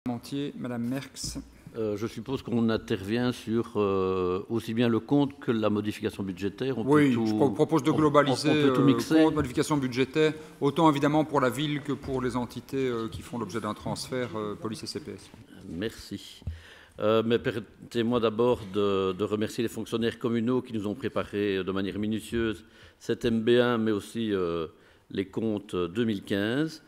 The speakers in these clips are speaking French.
Madame Merckx. Je suppose qu'on intervient sur aussi bien le compte que la modification budgétaire. Oui, je propose de globaliser compte, modification budgétaire, autant évidemment pour la ville que pour les entités qui font l'objet d'un transfert police et CPS. Merci. Mais permettez-moi d'abord de remercier les fonctionnaires communaux qui nous ont préparé de manière minutieuse cet MB1, mais aussi les comptes 2015.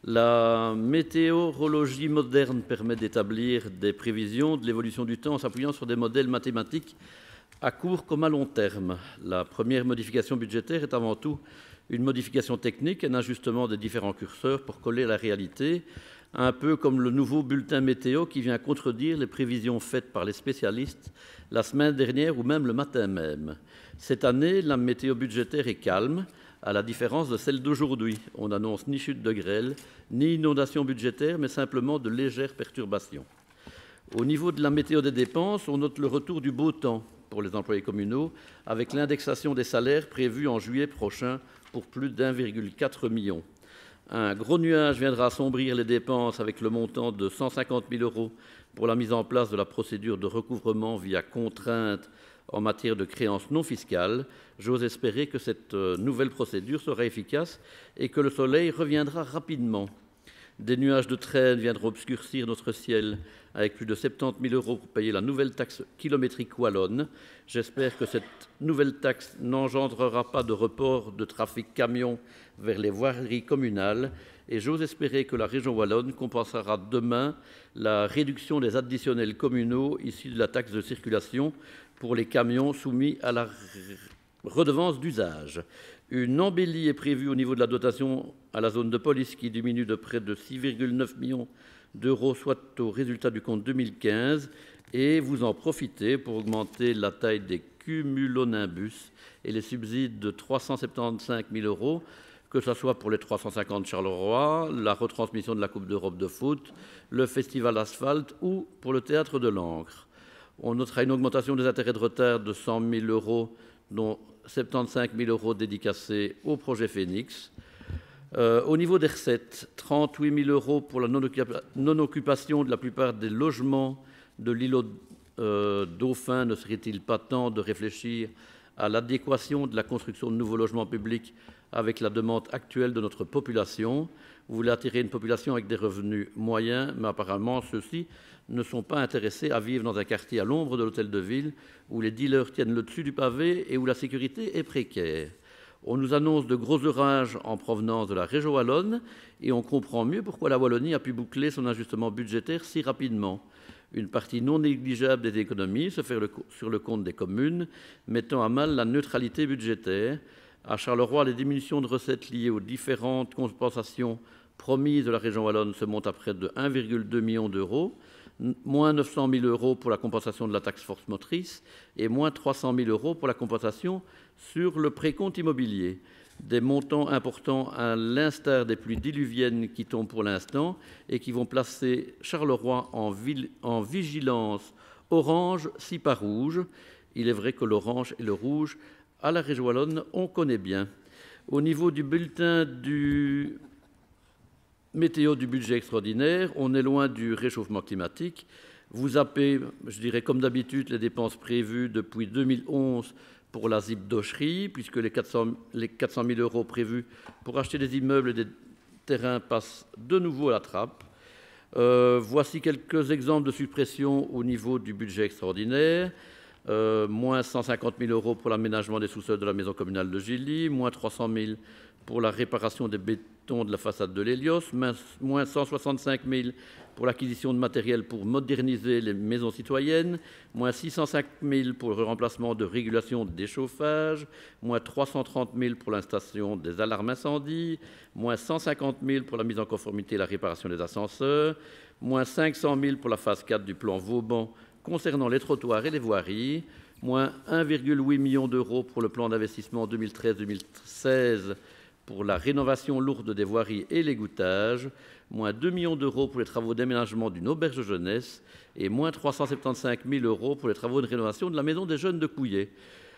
La météorologie moderne permet d'établir des prévisions de l'évolution du temps en s'appuyant sur des modèles mathématiques à court comme à long terme. La première modification budgétaire est avant tout une modification technique, un ajustement des différents curseurs pour coller à la réalité, un peu comme le nouveau bulletin météo qui vient contredire les prévisions faites par les spécialistes la semaine dernière ou même le matin même. Cette année, la météo budgétaire est calme, à la différence de celle d'aujourd'hui. On n'annonce ni chute de grêle, ni inondation budgétaire, mais simplement de légères perturbations. Au niveau de la météo des dépenses, on note le retour du beau temps pour les employés communaux, avec l'indexation des salaires prévue en juillet prochain pour plus d'1,4 million. Un gros nuage viendra assombrir les dépenses avec le montant de 150 000 € pour la mise en place de la procédure de recouvrement via contrainte en matière de créances non fiscales. J'ose espérer que cette nouvelle procédure sera efficace et que le soleil reviendra rapidement. Des nuages de traîne viendront obscurcir notre ciel avec plus de 70 000 € pour payer la nouvelle taxe kilométrique wallonne. J'espère que cette nouvelle taxe n'engendrera pas de report de trafic camion vers les voiries communales et j'ose espérer que la région wallonne compensera demain la réduction des additionnels communaux issus de la taxe de circulation pour les camions soumis à la redevance d'usage. Une embellie est prévue au niveau de la dotation à la zone de police qui diminue de près de 6,9 millions d'euros, soit au résultat du compte 2015, et vous en profitez pour augmenter la taille des cumulonimbus et les subsides de 375 000 €, que ce soit pour les 350 Charleroi, la retransmission de la Coupe d'Europe de foot, le festival Asphalte ou pour le théâtre de l'Ancre. On notera une augmentation des intérêts de retard de 100 000 €, dont 75 000 € dédicacés au projet Phoenix. Au niveau des recettes, 38 000 € pour la non-occupation de la plupart des logements de l'îlot Dauphin. Ne serait-il pas temps de réfléchir à l'adéquation de la construction de nouveaux logements publics avec la demande actuelle de notre population? Vous voulez attirer une population avec des revenus moyens, mais apparemment ceux-ci ne sont pas intéressés à vivre dans un quartier à l'ombre de l'hôtel de ville où les dealers tiennent le dessus du pavé et où la sécurité est précaire. On nous annonce de gros orages en provenance de la région wallonne et on comprend mieux pourquoi la Wallonie a pu boucler son ajustement budgétaire si rapidement. Une partie non négligeable des économies se fait sur le compte des communes, mettant à mal la neutralité budgétaire. À Charleroi, les diminutions de recettes liées aux différentes compensations promises de la région wallonne se montent à près de 1,2 million d'euros, moins 900 000 € pour la compensation de la taxe force motrice et moins 300 000 € pour la compensation sur le précompte immobilier. Des montants importants à l'instar des pluies diluviennes qui tombent pour l'instant et qui vont placer Charleroi en vigilance orange, si pas rouge. Il est vrai que l'orange et le rouge, à la région wallonne, on connaît bien. Au niveau du bulletin du météo du budget extraordinaire, on est loin du réchauffement climatique. Vous zappez, je dirais comme d'habitude, les dépenses prévues depuis 2011 pour la ZIP d'Auchery, puisque les 400 000 € prévus pour acheter des immeubles et des terrains passent de nouveau à la trappe. Voici quelques exemples de suppression au niveau du budget extraordinaire. Moins 150 000 € pour l'aménagement des sous-sols de la maison communale de Gilly, moins 300 000 € pour la réparation des bétons de la façade de l'Hélios, moins 165 000 € pour l'acquisition de matériel pour moderniser les maisons citoyennes, moins 605 000 € pour le remplacement de régulation des chauffages, moins 330 000 € pour l'installation des alarmes incendie, moins 150 000 € pour la mise en conformité et la réparation des ascenseurs, moins 500 000 € pour la phase 4 du plan Vauban concernant les trottoirs et les voiries, moins 1,8 million d'euros pour le plan d'investissement 2013-2016 pour la rénovation lourde des voiries et l'égouttage, moins 2 millions d'euros pour les travaux d'aménagement d'une auberge jeunesse et moins 375 000 € pour les travaux de rénovation de la maison des jeunes de Couillet.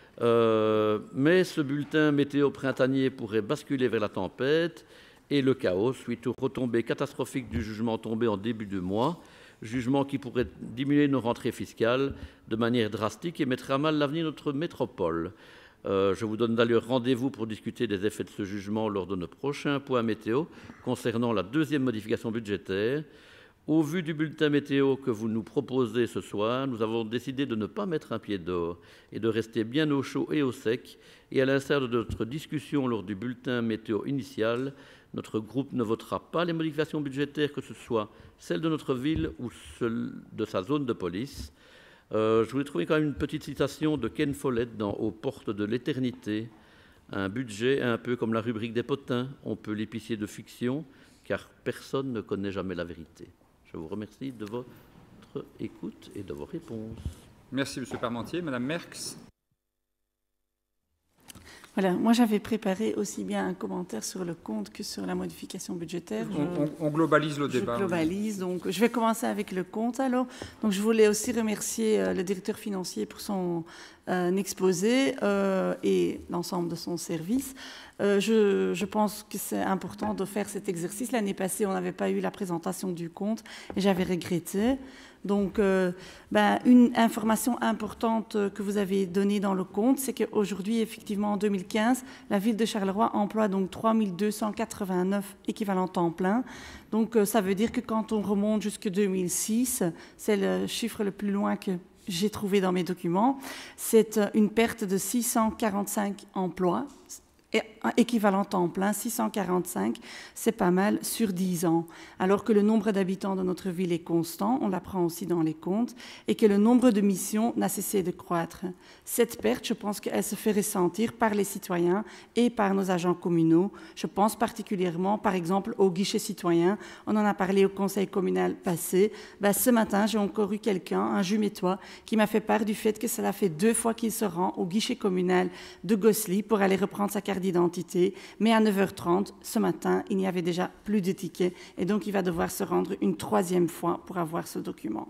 Mais ce bulletin météo printanier pourrait basculer vers la tempête et le chaos suite aux retombées catastrophiques du jugement tombé en début de mois. jugement qui pourrait diminuer nos rentrées fiscales de manière drastique et mettre à mal l'avenir de notre métropole. Je vous donne d'ailleurs rendez-vous pour discuter des effets de ce jugement lors de nos prochains points météo concernant la deuxième modification budgétaire. Au vu du bulletin météo que vous nous proposez ce soir, nous avons décidé de ne pas mettre un pied dehors et de rester bien au chaud et au sec. Et à l'instar de notre discussion lors du bulletin météo initial, notre groupe ne votera pas les modifications budgétaires, que ce soit celles de notre ville ou celles de sa zone de police. Je voulais trouver quand même une petite citation de Ken Follett dans « Aux portes de l'éternité ». Un budget un peu comme la rubrique des potins, on peut l'épicer de fiction, car personne ne connaît jamais la vérité. Je vous remercie de votre écoute et de vos réponses. Merci, M. Parmentier. Madame Merckx. Voilà, moi j'avais préparé aussi bien un commentaire sur le compte que sur la modification budgétaire. On globalise le débat. Je globalise, donc je vais commencer avec le compte alors. Donc je voulais aussi remercier le directeur financier pour son exposé et l'ensemble de son service. Je pense que c'est important de faire cet exercice. L'année passée, on n'avait pas eu la présentation du compte et j'avais regretté. Donc, une information importante que vous avez donnée dans le compte, c'est qu'aujourd'hui, effectivement, en 2015, la ville de Charleroi emploie donc 3289 équivalents temps plein. Donc, ça veut dire que quand on remonte jusqu'en 2006, c'est le chiffre le plus loin que j'ai trouvé dans mes documents, c'est une perte de 645 emplois. Équivalent temps plein, 645, c'est pas mal sur 10 ans. Alors que le nombre d'habitants de notre ville est constant, on l'apprend aussi dans les comptes, et que le nombre de missions n'a cessé de croître. Cette perte, je pense qu'elle se fait ressentir par les citoyens et par nos agents communaux. Je pense particulièrement, par exemple, aux guichets citoyens. On en a parlé au conseil communal passé. Ce matin, j'ai encore eu quelqu'un, un Jumétois, qui m'a fait part du fait que cela fait 2 fois qu'il se rend au guichet communal de Gosselies pour aller reprendre sa carte d'identité, mais à 9h30 ce matin, il n'y avait déjà plus de tickets et donc il va devoir se rendre une 3e fois pour avoir ce document.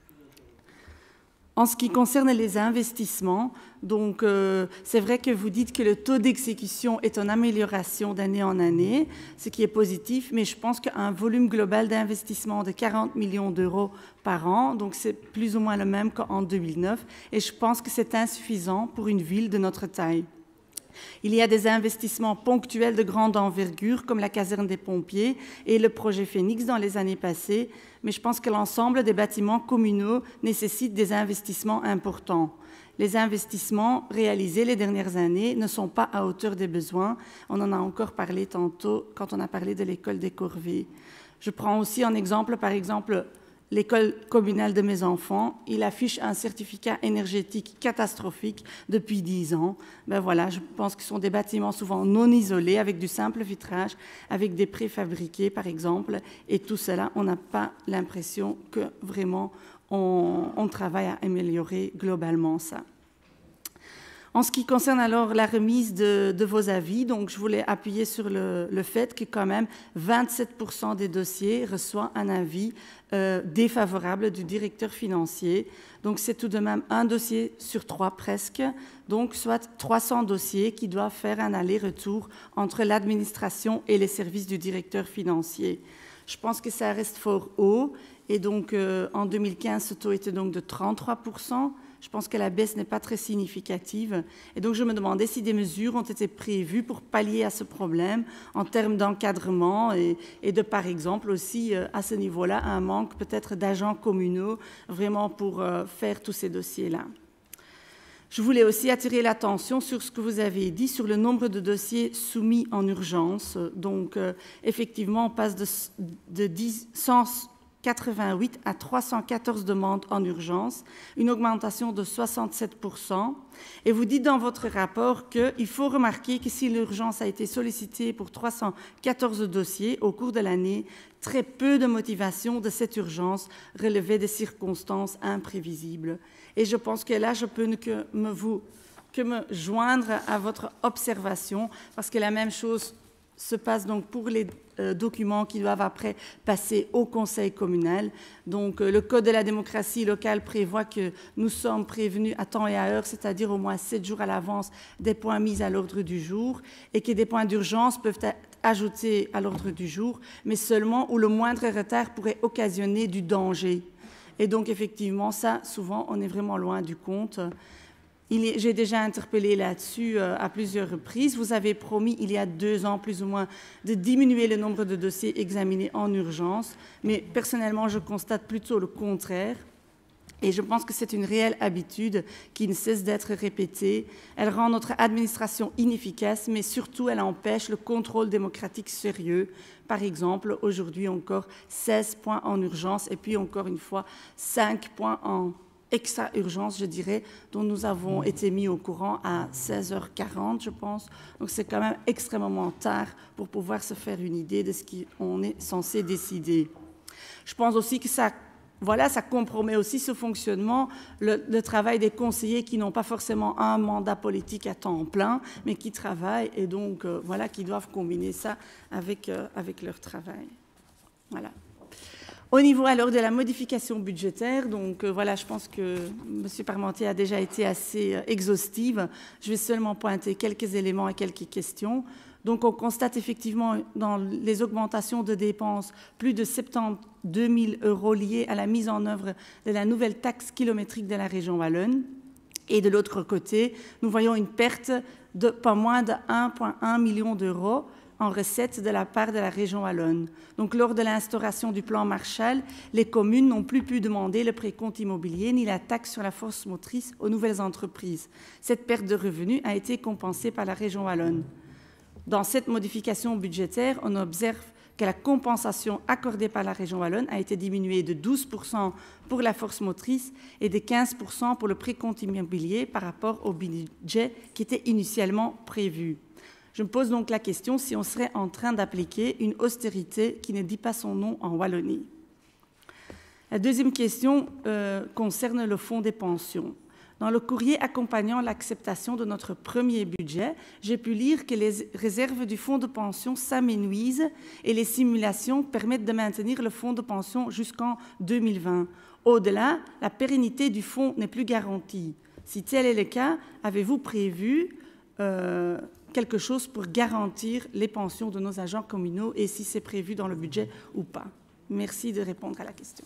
En ce qui concerne les investissements, donc c'est vrai que vous dites que le taux d'exécution est en amélioration d'année en année, ce qui est positif, mais je pense qu'un volume global d'investissement de 40 millions d'euros par an, donc c'est plus ou moins le même qu'en 2009, et je pense que c'est insuffisant pour une ville de notre taille. Il y a des investissements ponctuels de grande envergure, comme la caserne des pompiers et le projet Phoenix dans les années passées, mais je pense que l'ensemble des bâtiments communaux nécessitent des investissements importants. Les investissements réalisés les dernières années ne sont pas à hauteur des besoins. On en a encore parlé tantôt quand on a parlé de l'école des Corvées. Je prends aussi en exemple, par exemple, l'école communale de mes enfants, il affiche un certificat énergétique catastrophique depuis 10 ans. Voilà, je pense que ce sont des bâtiments souvent non isolés, avec du simple vitrage, avec des préfabriqués, par exemple. Et tout cela, on n'a pas l'impression que vraiment on travaille à améliorer globalement ça. En ce qui concerne alors la remise de vos avis, donc je voulais appuyer sur le fait que quand même 27% des dossiers reçoivent un avis défavorable du directeur financier. Donc c'est tout de même un dossier sur 3 presque, donc soit 300 dossiers qui doivent faire un aller-retour entre l'administration et les services du directeur financier. Je pense que ça reste fort haut et donc en 2015 ce taux était donc de 33%. Je pense que la baisse n'est pas très significative. Et donc, je me demandais si des mesures ont été prévues pour pallier à ce problème en termes d'encadrement et de, par exemple, aussi, à ce niveau-là, un manque peut-être d'agents communaux vraiment pour faire tous ces dossiers-là. Je voulais aussi attirer l'attention sur ce que vous avez dit sur le nombre de dossiers soumis en urgence. Donc, effectivement, on passe de 188 à 314 demandes en urgence, une augmentation de 67%. Et vous dites dans votre rapport qu'il faut remarquer que si l'urgence a été sollicitée pour 314 dossiers au cours de l'année, très peu de motivation de cette urgence relevait des circonstances imprévisibles. Et je pense que là, je peux que me joindre à votre observation, parce que la même chose se passe donc pour les documents qui doivent après passer au conseil communal. Donc, le Code de la démocratie locale prévoit que nous sommes prévenus à temps et à heure, c'est-à-dire au moins 7 jours à l'avance, des points mis à l'ordre du jour et que des points d'urgence peuvent être ajoutés à l'ordre du jour, mais seulement où le moindre retard pourrait occasionner du danger. Et donc, effectivement, ça, souvent, on est vraiment loin du compte. J'ai déjà interpellé là-dessus à plusieurs reprises. Vous avez promis, il y a 2 ans plus ou moins, de diminuer le nombre de dossiers examinés en urgence. Mais personnellement, je constate plutôt le contraire. Et je pense que c'est une réelle habitude qui ne cesse d'être répétée. Elle rend notre administration inefficace, mais surtout, elle empêche le contrôle démocratique sérieux. Par exemple, aujourd'hui encore, 16 points en urgence et puis encore une fois, 5 points en extra-urgence, je dirais, dont nous avons été mis au courant à 16h40, je pense. Donc, c'est quand même extrêmement tard pour pouvoir se faire une idée de ce qu'on est censé décider. Je pense aussi que ça compromet aussi ce fonctionnement, le travail des conseillers qui n'ont pas forcément un mandat politique à temps plein, mais qui travaillent et donc, qui doivent combiner ça avec leur travail. Voilà. Au niveau alors de la modification budgétaire, donc je pense que M. Parmentier a déjà été assez exhaustive. Je vais seulement pointer quelques éléments et quelques questions. Donc on constate effectivement dans les augmentations de dépenses plus de 72 000 € liés à la mise en œuvre de la nouvelle taxe kilométrique de la région wallonne. Et de l'autre côté, nous voyons une perte de pas moins de 1,1 million d'euros en recettes de la part de la région wallonne. Donc, lors de l'instauration du plan Marshall, les communes n'ont plus pu demander le précompte immobilier ni la taxe sur la force motrice aux nouvelles entreprises. Cette perte de revenus a été compensée par la région wallonne. Dans cette modification budgétaire, on observe que la compensation accordée par la région wallonne a été diminuée de 12% pour la force motrice et de 15% pour le précompte immobilier par rapport au budget qui était initialement prévu. Je me pose donc la question si on serait en train d'appliquer une austérité qui ne dit pas son nom en Wallonie. La deuxième question concerne le fonds des pensions. Dans le courrier accompagnant l'acceptation de notre premier budget, j'ai pu lire que les réserves du fonds de pension s'amenuisent et les simulations permettent de maintenir le fonds de pension jusqu'en 2020. Au-delà, la pérennité du fonds n'est plus garantie. Si tel est le cas, avez-vous prévu quelque chose pour garantir les pensions de nos agents communaux et si c'est prévu dans le budget ou pas? Merci de répondre à la question.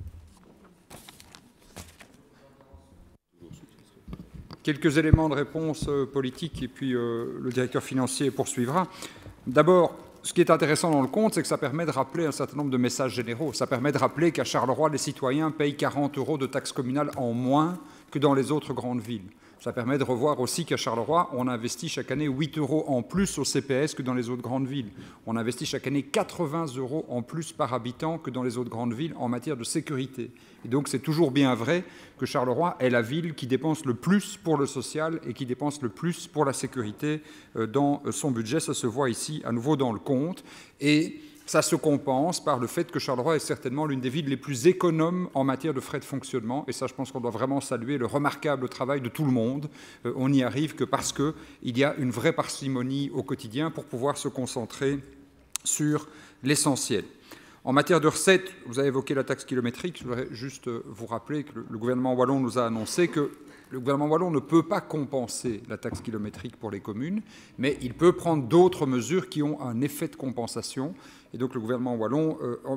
Quelques éléments de réponse politique et puis le directeur financier poursuivra. D'abord, ce qui est intéressant dans le compte, c'est que ça permet de rappeler un certain nombre de messages généraux. Ça permet de rappeler qu'à Charleroi, les citoyens payent 40 € de taxes communales en moins que dans les autres grandes villes. Ça permet de revoir aussi qu'à Charleroi, on investit chaque année 8 € en plus au CPS que dans les autres grandes villes. On investit chaque année 80 € en plus par habitant que dans les autres grandes villes en matière de sécurité. Et donc c'est toujours bien vrai que Charleroi est la ville qui dépense le plus pour le social et qui dépense le plus pour la sécurité dans son budget. Ça se voit ici à nouveau dans le compte. Et ça se compense par le fait que Charleroi est certainement l'une des villes les plus économes en matière de frais de fonctionnement. Et ça, je pense qu'on doit vraiment saluer le remarquable travail de tout le monde. On n'y arrive que parce qu'il y a une vraie parcimonie au quotidien pour pouvoir se concentrer sur l'essentiel. En matière de recettes, vous avez évoqué la taxe kilométrique. Je voudrais juste vous rappeler que le gouvernement wallon nous a annoncé que le gouvernement wallon ne peut pas compenser la taxe kilométrique pour les communes, mais il peut prendre d'autres mesures qui ont un effet de compensation. Et donc le gouvernement wallon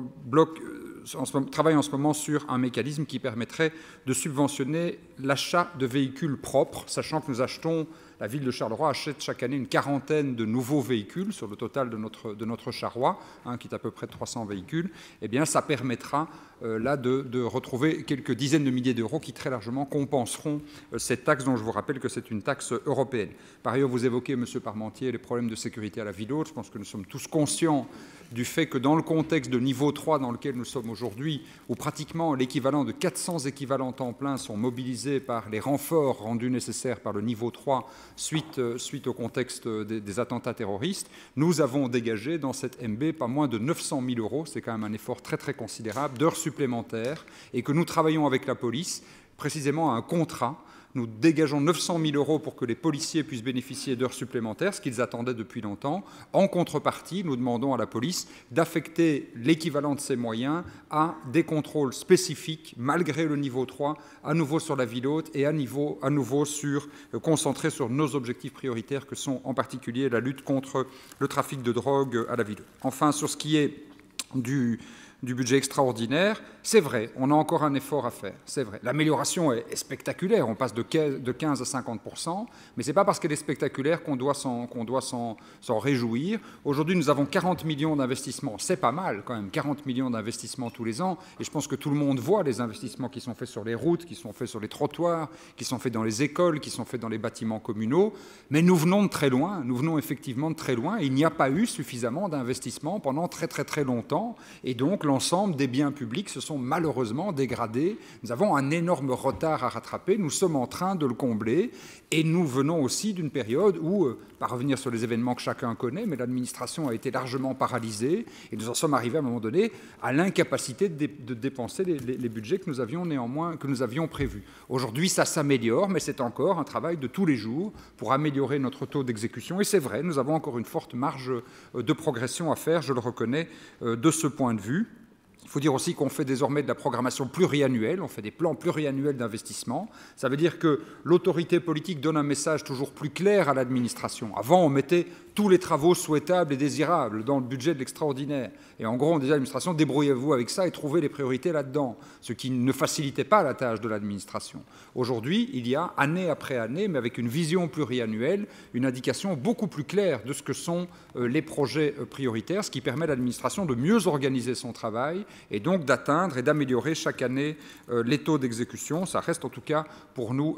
travaille en ce moment sur un mécanisme qui permettrait de subventionner l'achat de véhicules propres, sachant que la ville de Charleroi achète chaque année une quarantaine de nouveaux véhicules sur le total de notre Charrois, qui est à peu près de 300 véhicules. Eh bien, ça permettra là de retrouver quelques dizaines de milliers d'euros qui très largement compenseront cette taxe dont je vous rappelle que c'est une taxe européenne. Par ailleurs, vous évoquez, M. Parmentier, les problèmes de sécurité à la ville haute. Je pense que nous sommes tous conscients du fait que dans le contexte de niveau 3 dans lequel nous sommes aujourd'hui, où pratiquement l'équivalent de 400 équivalents temps plein sont mobilisés par les renforts rendus nécessaires par le niveau 3 suite au contexte des attentats terroristes, nous avons dégagé dans cette MB pas moins de 900 000 €, c'est quand même un effort très très considérable, d'heures supplémentaires, et que nous travaillons avec la police précisément à un contrat. Nous dégageons 900 000 € pour que les policiers puissent bénéficier d'heures supplémentaires, ce qu'ils attendaient depuis longtemps. En contrepartie, nous demandons à la police d'affecter l'équivalent de ces moyens à des contrôles spécifiques, malgré le niveau 3, à nouveau sur la ville haute et à nouveau concentrés sur nos objectifs prioritaires que sont en particulier la lutte contre le trafic de drogue à la ville haute. Enfin, sur ce qui est du budget extraordinaire, c'est vrai, on a encore un effort à faire, c'est vrai. L'amélioration est spectaculaire, on passe de 15 à 50%, mais ce n'est pas parce qu'elle est spectaculaire qu'on doit s'en réjouir. Aujourd'hui, nous avons 40 millions d'investissements, c'est pas mal quand même, 40 millions d'investissements tous les ans, et je pense que tout le monde voit les investissements qui sont faits sur les routes, qui sont faits sur les trottoirs, qui sont faits dans les écoles, qui sont faits dans les bâtiments communaux, mais nous venons de très loin, nous venons effectivement de très loin, et il n'y a pas eu suffisamment d'investissements pendant très longtemps, et donc l'ensemble des biens publics se sont malheureusement dégradés. Nous avons un énorme retard à rattraper, nous sommes en train de le combler, et nous venons aussi d'une période où, pas revenir sur les événements que chacun connaît, mais l'administration a été largement paralysée, et nous en sommes arrivés à un moment donné à l'incapacité de dépenser les budgets que nous avions prévus. Aujourd'hui, ça s'améliore, mais c'est encore un travail de tous les jours pour améliorer notre taux d'exécution, et c'est vrai, nous avons encore une forte marge de progression à faire, je le reconnais, de ce point de vue. Il faut dire aussi qu'on fait désormais de la programmation pluriannuelle, on fait des plans pluriannuels d'investissement. Ça veut dire que l'autorité politique donne un message toujours plus clair à l'administration. Avant, on mettait tous les travaux souhaitables et désirables dans le budget de l'extraordinaire. Et en gros, on disait à l'administration, débrouillez-vous avec ça et trouvez les priorités là-dedans, ce qui ne facilitait pas la tâche de l'administration. Aujourd'hui, il y a, année après année, mais avec une vision pluriannuelle, une indication beaucoup plus claire de ce que sont les projets prioritaires, ce qui permet à l'administration de mieux organiser son travail et donc d'atteindre et d'améliorer chaque année les taux d'exécution. Ça reste en tout cas pour nous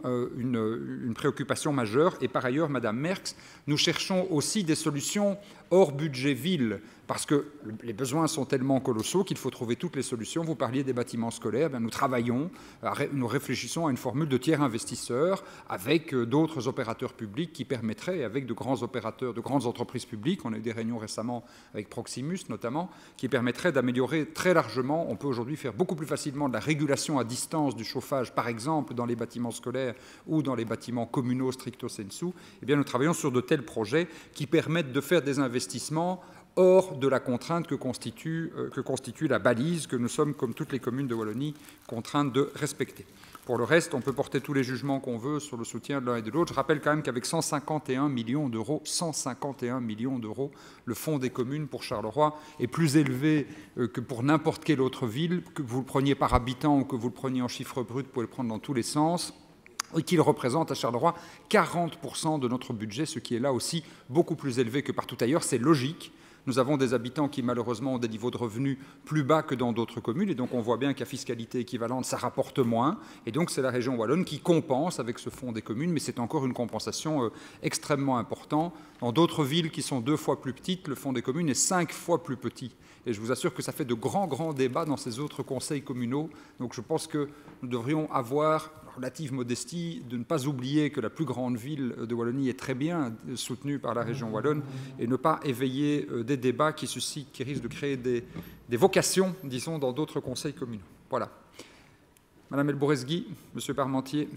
une préoccupation majeure. Et par ailleurs, Madame Merckx, nous cherchons aussi des solutions hors budget ville, parce que les besoins sont tellement colossaux qu'il faut trouver toutes les solutions. Vous parliez des bâtiments scolaires, bien, nous travaillons, nous réfléchissons à une formule de tiers investisseurs avec d'autres opérateurs publics qui permettraient, avec de grands opérateurs, de grandes entreprises publiques, on a eu des réunions récemment avec Proximus notamment, qui permettraient d'améliorer très largement. On peut aujourd'hui faire beaucoup plus facilement de la régulation à distance du chauffage, par exemple dans les bâtiments scolaires ou dans les bâtiments communaux stricto sensu. Eh bien, nous travaillons sur de tels projets qui permettent de faire des investissements hors de la contrainte que constitue la balise que nous sommes, comme toutes les communes de Wallonie, contraintes de respecter. Pour le reste, on peut porter tous les jugements qu'on veut sur le soutien de l'un et de l'autre. Je rappelle quand même qu'avec 151 millions d'euros, le fonds des communes pour Charleroi est plus élevé que pour n'importe quelle autre ville, que vous le preniez par habitant ou que vous le preniez en chiffre brut, vous pouvez le prendre dans tous les sens, et qu'il représente à Charleroi 40% de notre budget, ce qui est là aussi beaucoup plus élevé que partout ailleurs. C'est logique. Nous avons des habitants qui, malheureusement, ont des niveaux de revenus plus bas que dans d'autres communes. Et donc, on voit bien qu'à fiscalité équivalente, ça rapporte moins. Et donc, c'est la région wallonne qui compense avec ce fonds des communes. Mais c'est encore une compensation extrêmement importante. Dans d'autres villes qui sont 2 fois plus petites, le fonds des communes est 5 fois plus petit. Et je vous assure que ça fait de grands débats dans ces autres conseils communaux. Donc, je pense que nous devrions avoir relative modestie de ne pas oublier que la plus grande ville de Wallonie est très bien soutenue par la région wallonne et ne pas éveiller des débats qui risquent de créer des vocations, disons, dans d'autres conseils communaux. Voilà. Madame Elbourezgui, Monsieur Parmentier.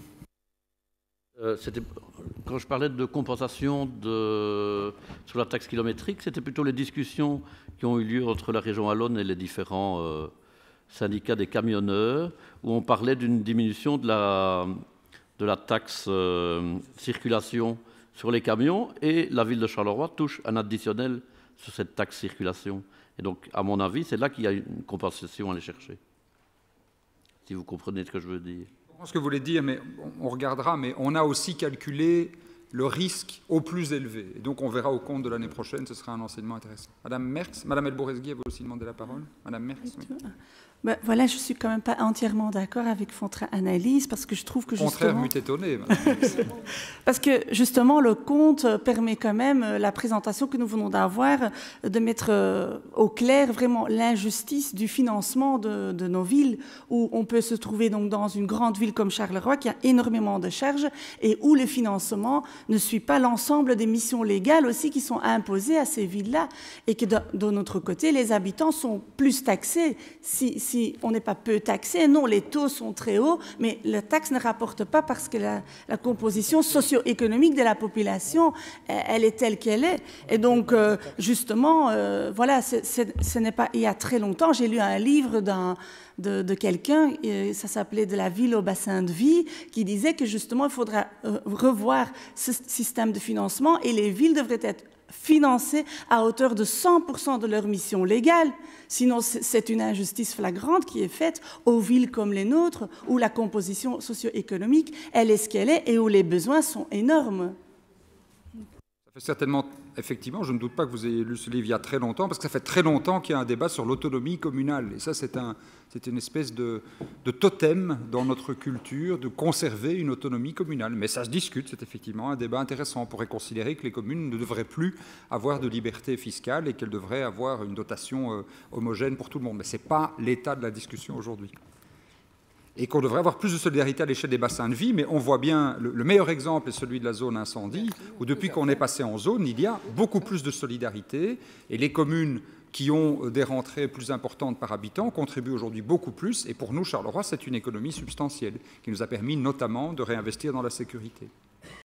Quand je parlais de compensation sur la taxe kilométrique, c'était plutôt les discussions qui ont eu lieu entre la région wallonne et les différents syndicats des camionneurs, où on parlait d'une diminution de la taxe circulation sur les camions, et la ville de Charleroi touche un additionnel sur cette taxe circulation. Et donc, à mon avis, c'est là qu'il y a une compensation à aller chercher. Si vous comprenez ce que je veux dire. Je comprends ce que vous voulez dire, mais on regardera, mais on a aussi calculé le risque au plus élevé. Et donc, on verra au compte de l'année prochaine, ce sera un enseignement intéressant. Madame Merckx, Madame Elbourezgui, vous aussi demandé la parole. Madame Merckx. Oui. Ben, voilà, je ne suis quand même pas entièrement d'accord avec votre analyse, parce que je trouve que justement... Contraire m'eût étonné, Madame Merckx. Parce que justement, le compte permet quand même, la présentation que nous venons d'avoir, de mettre au clair vraiment l'injustice du financement de nos villes, où on peut se trouver donc dans une grande ville comme Charleroi, qui a énormément de charges, et où le financement ne suit pas l'ensemble des missions légales aussi qui sont imposées à ces villes-là, et que de notre côté, les habitants sont plus taxés. Si on n'est pas peu taxé, non, les taux sont très hauts, mais la taxe ne rapporte pas parce que la composition socio-économique de la population, elle est telle qu'elle est. Et donc, justement, voilà, ce n'est pas... Il y a très longtemps, j'ai lu un livre de quelqu'un, ça s'appelait « De la ville au bassin de vie », qui disait que justement, il faudra revoir ce système de financement et les villes devraient être financés à hauteur de 100% de leur mission légale. Sinon, c'est une injustice flagrante qui est faite aux villes comme les nôtres, où la composition socio-économique, elle est ce qu'elle est et où les besoins sont énormes. Ça fait certainement, effectivement, je ne doute pas que vous ayez lu ce livre il y a très longtemps, parce que ça fait très longtemps qu'il y a un débat sur l'autonomie communale. Et ça, c'est une espèce de totem dans notre culture de conserver une autonomie communale. Mais ça se discute, c'est effectivement un débat intéressant. On pourrait considérer que les communes ne devraient plus avoir de liberté fiscale et qu'elles devraient avoir une dotation homogène pour tout le monde. Mais ce n'est pas l'état de la discussion aujourd'hui. Et qu'on devrait avoir plus de solidarité à l'échelle des bassins de vie, mais on voit bien, le meilleur exemple est celui de la zone incendie, où depuis qu'on est passé en zone, il y a beaucoup plus de solidarité, et les communes qui ont des rentrées plus importantes par habitant contribuent aujourd'hui beaucoup plus, et pour nous, Charleroi, c'est une économie substantielle, qui nous a permis notamment de réinvestir dans la sécurité.